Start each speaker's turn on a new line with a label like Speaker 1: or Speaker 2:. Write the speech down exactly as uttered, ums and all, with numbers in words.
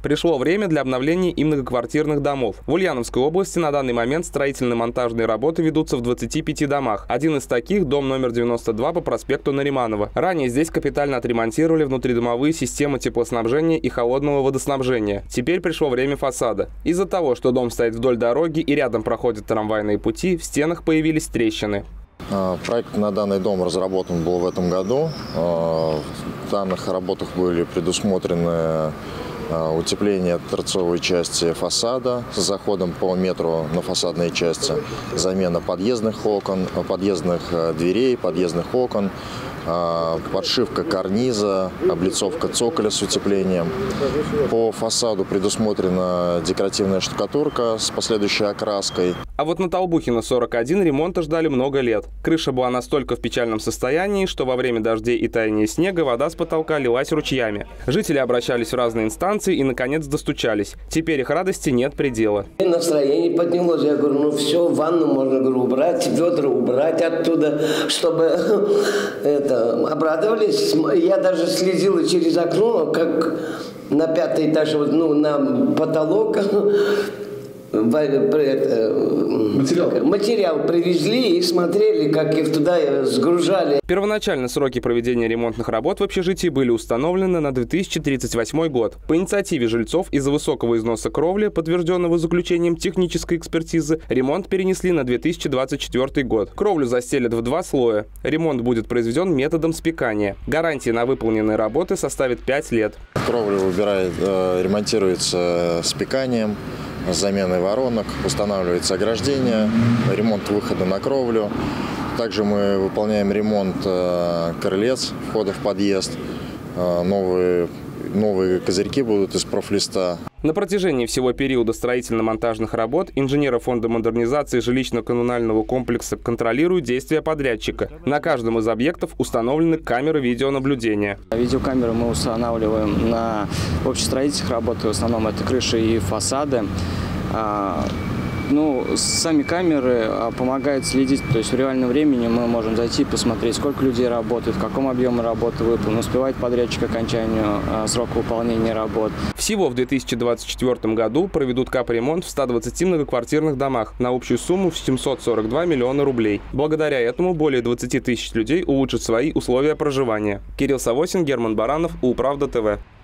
Speaker 1: Пришло время для обновления и многоквартирных домов. В Ульяновской области на данный момент строительно-монтажные работы ведутся в двадцати пяти домах. Один из таких – дом номер девяносто два по проспекту Нариманова. Ранее здесь капитально отремонтировали внутридомовые системы теплоснабжения и холодного водоснабжения. Теперь пришло время фасада. Из-за того, что дом стоит вдоль дороги и рядом проходят трамвайные пути, в стенах появились трещины.
Speaker 2: Проект на данный дом разработан был в этом году. В данных работах были предусмотрены утепление торцовой части фасада с заходом по метру на фасадные части, замена подъездных окон, подъездных дверей, подъездных окон, подшивка карниза, облицовка цоколя с утеплением. По фасаду предусмотрена декоративная штукатурка с последующей окраской.
Speaker 1: А вот на Толбухина сорок один ремонта ждали много лет. Крыша была настолько в печальном состоянии, что во время дождей и таяния снега вода с потолка лилась ручьями. Жители обращались в разные инстанции и, наконец, достучались. Теперь их радости нет предела.
Speaker 3: Настроение поднялось. Я говорю, ну все, ванну можно, говорю, убрать, ведра убрать оттуда, чтобы это... Обрадовались. Я даже следила через окно, как на пятый этаж, ну, на потолок. Материал. Материал привезли и смотрели, как их туда сгружали.
Speaker 1: Первоначально сроки проведения ремонтных работ в общежитии были установлены на две тысячи тридцать восьмой год. По инициативе жильцов из-за высокого износа кровли, подтвержденного заключением технической экспертизы, ремонт перенесли на две тысячи двадцать четвёртый год. Кровлю застелят в два слоя. Ремонт будет произведен методом спекания. Гарантия на выполненные работы составит пять лет.
Speaker 2: Кровля выбирает, ремонтируется спеканием, с заменой воронок, устанавливается ограждение, ремонт выхода на кровлю. Также мы выполняем ремонт крылец входа в подъезд. Новые, новые козырьки будут из профлиста.
Speaker 1: На протяжении всего периода строительно-монтажных работ инженеры Фонда модернизации жилищно-коммунального комплекса контролируют действия подрядчика. На каждом из объектов установлены камеры видеонаблюдения.
Speaker 4: Видеокамеры мы устанавливаем на общестроительных работах, в основном это крыши и фасады. Ну, сами камеры помогают следить, то есть в реальном времени мы можем зайти и посмотреть, сколько людей работает, в каком объеме работы выполнен, успевает подрядчик к окончанию срока выполнения работ.
Speaker 1: Всего в две тысячи двадцать четвёртом году проведут капремонт в ста двадцати многоквартирных домах на общую сумму в семьсот сорок два миллиона рублей. Благодаря этому более двадцати тысяч людей улучшат свои условия проживания. Кирилл Савосин, Герман Баранов, Улправда ТВ.